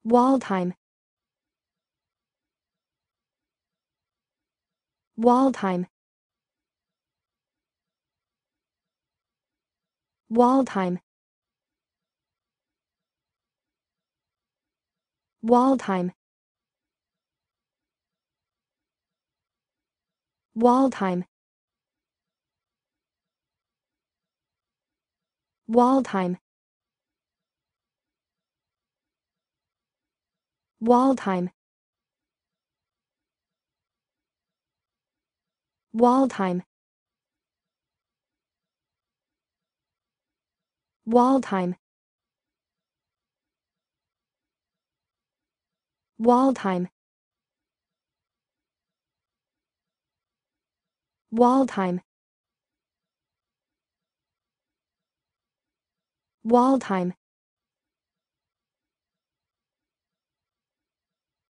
Waldheim. Waldheim. Waldheim. Waldheim. Waldheim. Waldheim. Waldheim. Waldheim. Waldheim. Waldheim. Waldheim. Waldheim.